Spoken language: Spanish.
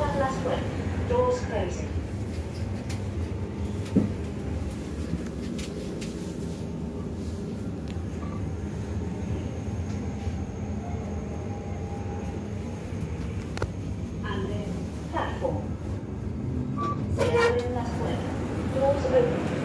One last breath. Doors closing. And then platform. Señalen las puertas. Doors open.